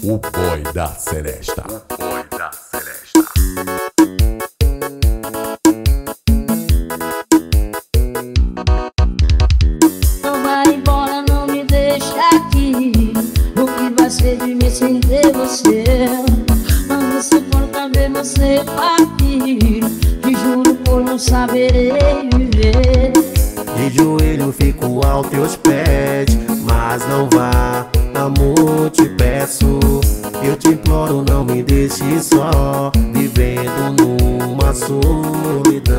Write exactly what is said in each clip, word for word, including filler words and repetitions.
O boy da Seresta. O boy da Seresta. Não vai embora, não me deixa aqui. O que vai ser de mim sem ter você? Não me suporta ver você partir. Te juro por não saberei viver. De joelho fico aos teus pés, mas não vá, amor, te peço. Eu te imploro, não me deixe só, vivendo numa solidão.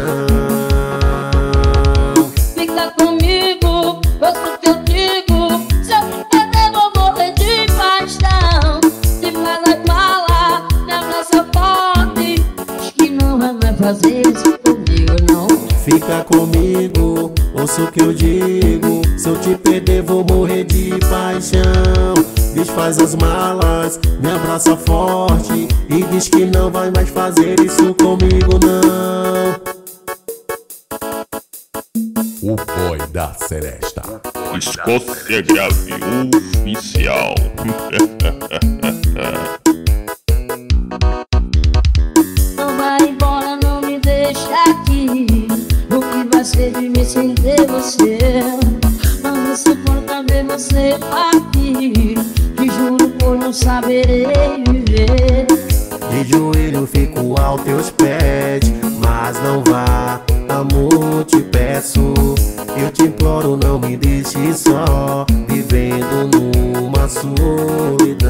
Fica comigo, ouça o que eu digo. Se eu te perder, vou morrer de paixão. Se faz as malas, me abraça forte. Diz que não vai fazer isso comigo, não. Fica comigo, ouça o que eu digo. Se eu te perder, vou morrer de paixão. Desfaz as malas, me abraça forte e diz que não vai mais fazer isso comigo, não. O boy da Seresta. Escócia Grave Oficial. Não vai embora, não me deixa aqui. O que vai ser de mim sem ter você? Não me suporta ver você partir. Te juro por não saberei viver. De joelho fico aos teus pés, mas não vá, amor, te peço. Eu te imploro, não me deixe só, vivendo numa solidão.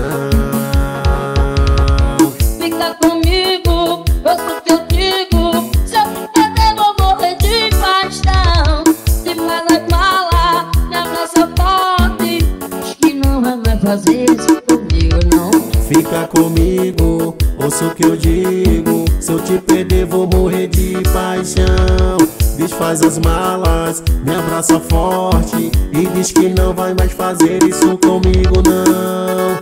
Fica comigo, ouça o que eu digo. Se eu te perder, vou morrer de paixão. Se faz as malas, me abraça forte. Diz que não vai fazer isso comigo, não. Fica comigo, ouça o que eu digo. Se eu te perder, vou morrer de paixão. Desfaz as malas, me abraça forte e diz que não vai mais fazer isso comigo, não.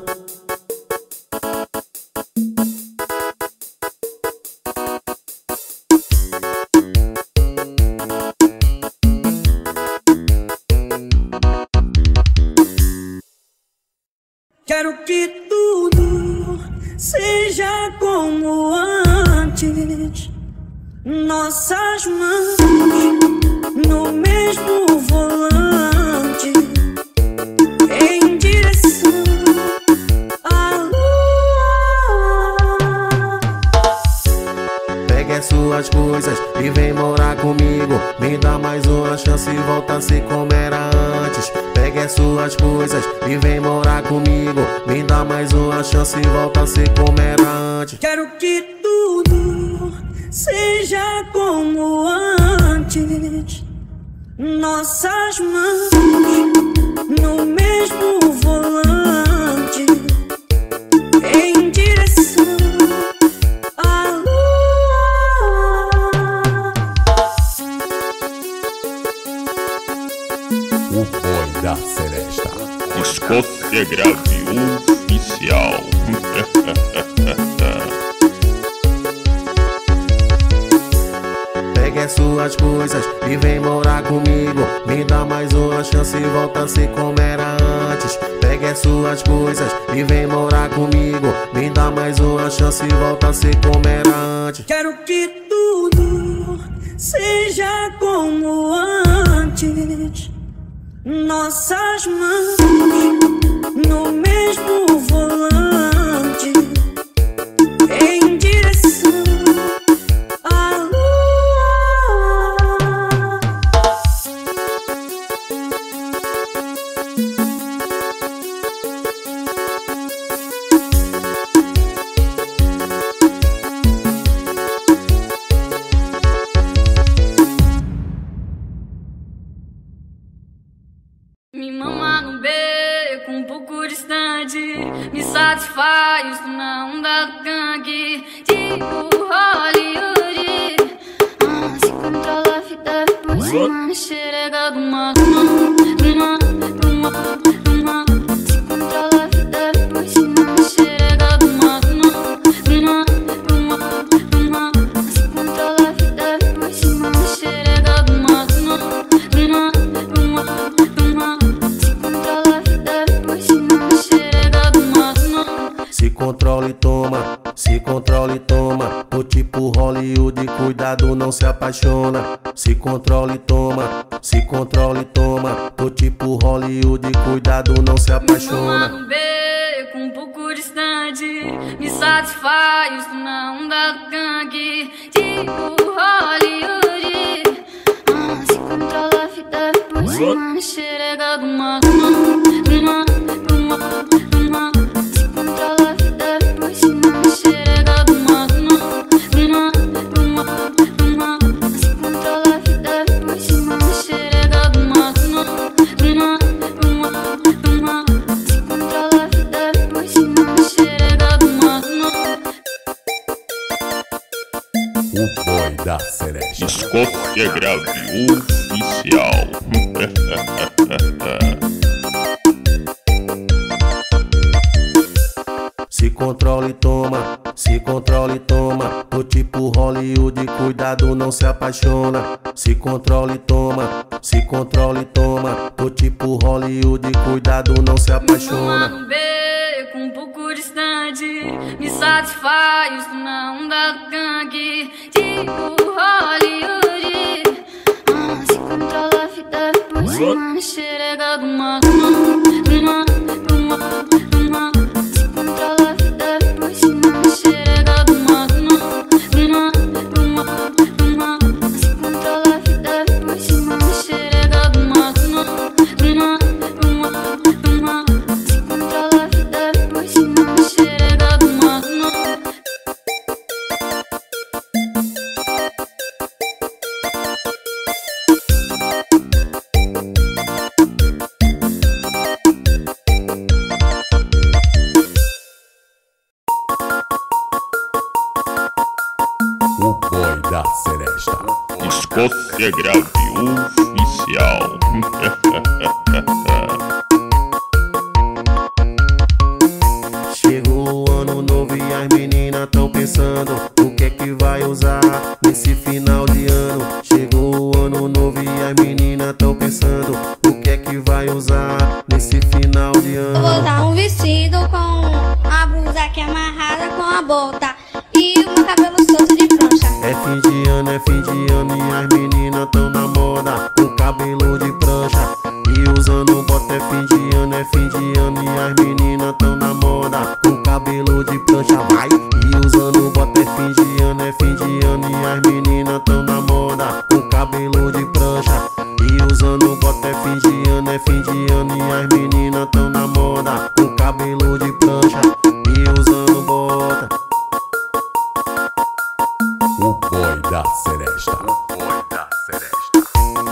Quero que tudo seja como antes. Nossas mãos no mesmo volante, em direção à lua. Pegue as suas coisas e vem morar comigo. Me dá mais uma chance e volta a ser como era antes. Pegue as suas coisas e vem morar comigo. Me dá mais uma chance e volta a ser como era antes. Quero que tudo seja como antes. Nossas mãos no mesmo volante, em direção à lua. O boy da Seresta. Escócia Grave Oficial. Pegue as suas coisas e vem morar comigo. Me dá mais uma chance e volta a ser como era antes. Pegue as suas coisas e vem morar comigo. Me dá mais uma chance e volta a ser como era antes. Quero que tudo seja como antes. Nossas mãos no mesmo volante, em direção à lua. Me mama no beco, um pouco distante. Me satisfaz na onda do gangue. Tipo Hollywood. Ah, se controla, fica por cima. Xerega do mar, do mar, do mar, do mar, do mar. Se controla, fica por cima. Xerega do mar, do mar, do mar, do mar, do mar. Se controla, fica por cima. Xerega do mar, do mar, do mar, do mar, do mar. Se controla, fica por cima. Xerega do mar, do mar. controla e toma, se controla e toma. Tô tipo Hollywood, cuidado, não se apaixona. Se controla e toma, se controla e toma. Tô tipo Hollywood, cuidado, não se apaixona. No beco, um pouco distante, me satisfaz isso na onda do gangue. Tipo Hollywood, ah, se controla a vida por cima na xerega do mar. Se controla a vida por cima na xerega do mar. Se controla a vida por cima na xerega do mar. Se controla a vida por cima na xerega do mar. O Boy da Celeste. Escócia Grave Oficial. Se controla e toma, se controla e toma. Tô tipo Hollywood, cuidado, não se apaixona. Se controla e toma, se controla e toma. Tô tipo Hollywood, cuidado, não se apaixona. No beco, um pouco distante, me satisfaz isso na onda do gangue. Tipo Hollywood, ah, se controla a vida por cima na xerega do mar. Se controla a vida por cima na xerega do mar. Se controla a vida por cima na xerega do mar. Se controla a vida por cima na xerega do mar. O Boy da Celeste. Escócia Grave Oficial. Chegou o ano novo e as meninas tão pensando o que é que vai usar nesse final de ano. Chegou o ano novo e as meninas tão pensando o que é que vai usar nesse final de Eu vou ano. usar um vestido com a blusa que é amarrada com a bota e o meu cabelo solto de prancha. É fim de ano, é fim de ano e as meninas tão na moda com cabelo de prancha e usando bota. É fim de ano, é fim de ano e as meninas tão na moda com cabelo de prancha, vai. E usando bota. É fim de ano, é fim de ano e as meninas tão na moda com cabelo de prancha e usando bota. É fim de ano, é fim de ano e as meninas tão na moda com cabelo de prancha e usando bota. O Boy da Celeste. O Boy da Celeste.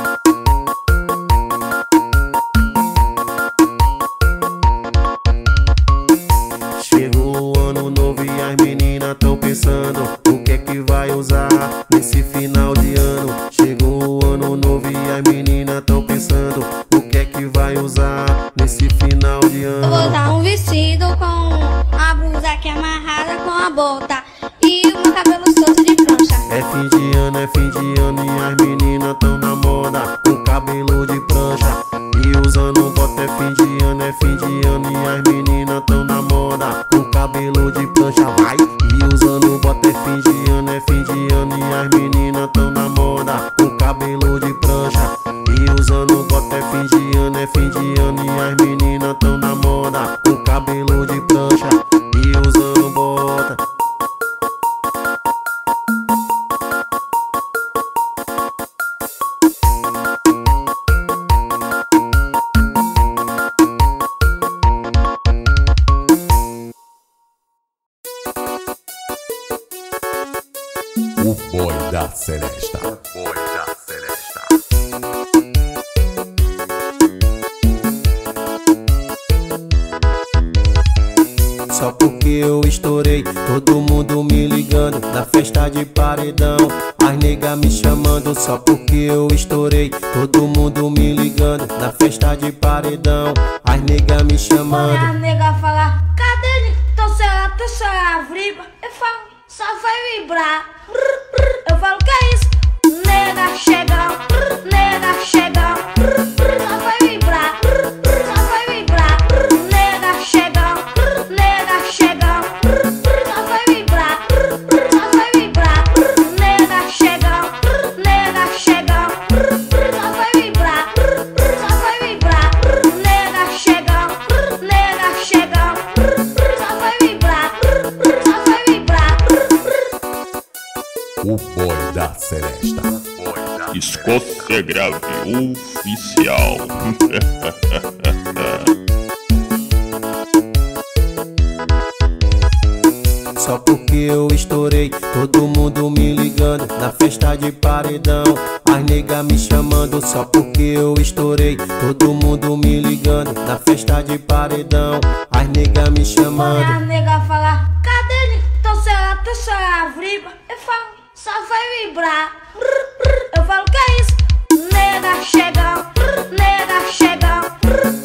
Chegou o ano novo e as meninas tão pensando o que é que vai usar nesse final de ano. Chegou o ano novo e as meninas tão pensando o que é que vai usar nesse final de Eu vou ano. usar um vestido com a blusa que é amarrada com a bota e o meu cabelo solto de prancha. É fim de ano, é fim de ano e as meninas tão na moda com cabelo de prancha e usando bota. É fim de ano, é fim de ano e as meninas tão na moda com cabelo de prancha, vai. E usando bota. É fim de ano, é fim de ano e as meninas tão na moda com cabelo de prancha e usando bota. É fim de ano, é fim de ano e as meninas tão na moda com cabelo de prancha e usando bota. O Boy da Celeste. O Boy da Celeste. Só porque eu estourei, todo mundo me ligando na festa de paredão, as nega me chamando. Só porque eu estourei, todo mundo me ligando na festa de paredão, as nega me Quando a chamando. nega fala, cadê ele? Tô será, tô será, vibra. Eu falo, só vai vibrar. Eu falo, que é isso? Nega chega, nega chega, só vai vibrar, só vai vibrar. Nega chega, nega chega, Scocegrave Oficial. Só porque eu estourei, todo mundo me ligando na festa de paredão, as nega me chamando. Só porque eu estourei, todo mundo me ligando na festa de paredão, as nega me chamando. Olha as nega falar, cadê ele? Então será, então será vibra? Eu falo, só vai vibrar. Eu falo, que é isso? Nega chega, nega chega.